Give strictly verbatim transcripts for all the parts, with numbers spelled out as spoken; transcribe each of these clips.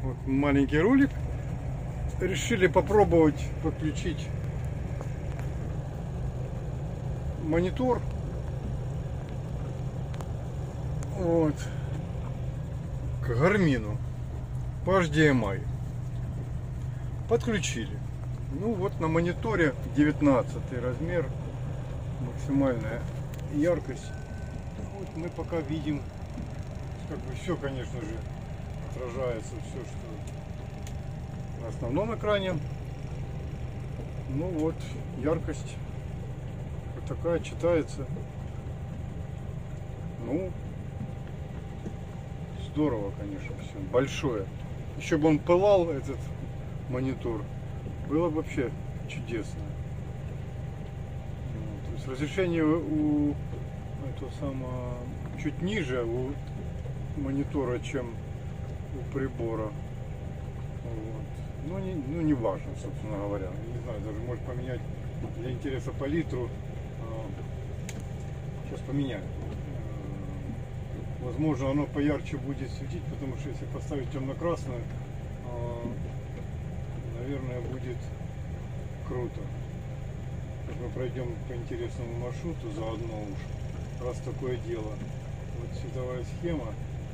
Вот маленький ролик. Решили попробовать подключить монитор. Вот. К Гармину по эйч ди эм ай. Подключили. Ну вот на мониторе девятнадцатый размер, максимальная яркость. Вот мы пока видим, как бы все, конечно же, отражается, все, что на основном экране. Ну вот, яркость вот такая читается. Ну, здорово, конечно, все. Большое. Еще бы он пылал, этот монитор, было бы вообще чудесно. То есть разрешение у этого самого чуть ниже у монитора, чем у прибора. Вот. Ну, не, ну не важно, собственно говоря. Не знаю, даже может поменять для интереса палитру. Сейчас поменяю. Возможно, оно поярче будет светить, потому что если поставить темно-красное, наверное, будет круто. Сейчас мы пройдем по интересному маршруту заодно уж, раз такое дело. Вот световая схема,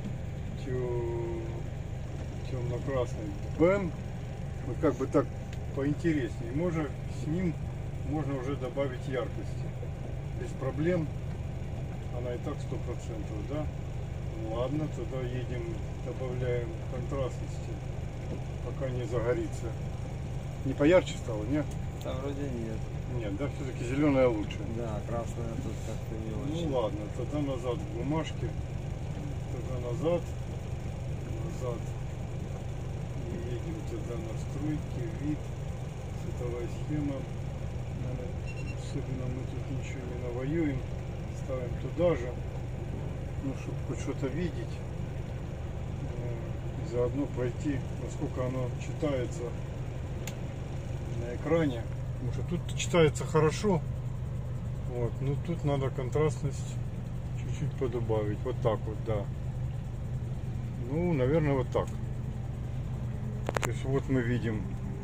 темно-красный, бэм, вот как бы так поинтереснее. Можно с ним можно уже добавить яркости без проблем. Она и так сто процентов, да? Ну, ладно, тогда едем, добавляем контрастности, пока не загорится. Не поярче стало, нет? Да, вроде нет. Нет, да, все-таки зеленая лучше. Да, красная тут как-то не очень. Ну ладно, тогда назад в бумажке, тогда назад, назад. И едем тогда настройки, вид, световая схема. Особенно мы тут ничего не навоюем, ставим туда же, ну, чтобы хоть что-то видеть. И заодно пройти, насколько оно читается на экране. Потому что тут читается хорошо. Вот, ну тут надо контрастность чуть-чуть подубавить. Вот так вот, да. Ну, наверное, вот так. То есть вот мы видим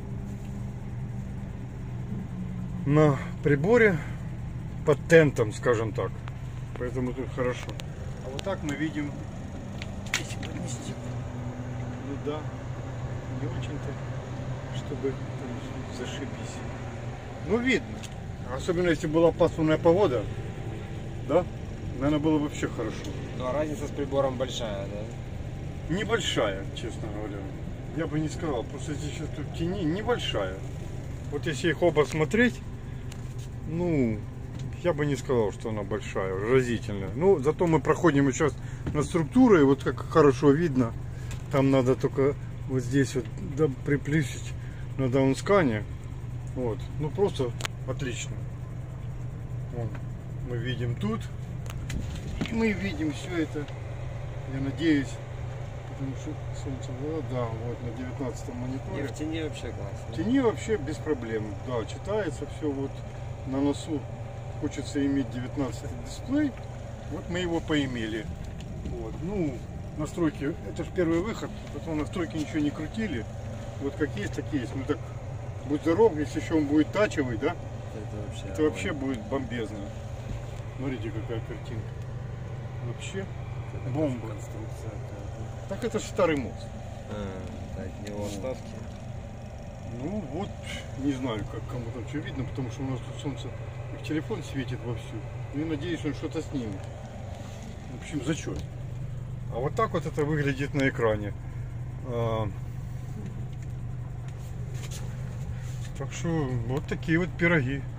на приборе под тентом, скажем так. Поэтому тут хорошо. А вот так мы видим. Если поднести. Ну да, не очень-то, чтобы зашибись. Ну видно. Особенно если была пасмурная погода. Да? Наверное, было вообще хорошо. Ну а разница с прибором большая, да? Небольшая, честно говоря. Я бы не сказал. Просто здесь сейчас тут тени небольшая. Вот если их оба смотреть, ну, я бы не сказал, что она большая, разительная. Ну, зато мы проходим сейчас на структуры, и вот как хорошо видно, там надо только вот здесь вот да, приплюсить на даунскане. Вот, ну просто отлично. Вон, мы видим тут, и мы видим все это, я надеюсь, потому что солнце было, да, вот на девятнадцатом мониторе. И в тени вообще классно. В тени вообще без проблем, да, читается все вот на носу. Хочется иметь девятнадцатый дисплей, вот мы его поимели. Вот, ну, настройки, это же первый выход, потом настройки ничего не крутили. Вот как есть, так есть. Ну так, будь здоров, если еще он будет тачевый, да? Это вообще, это вообще будет бомбезно. Смотрите, какая картинка. Вообще это бомба. Конструкция. Так это же старый мост. А, от него остатки. Ну вот, не знаю, как кому там что видно, потому что у нас тут солнце, как телефон светит вовсю. Ну и надеюсь, он что-то снимет. В общем, зачет. А вот так вот это выглядит на экране. А, так что вот такие вот пироги.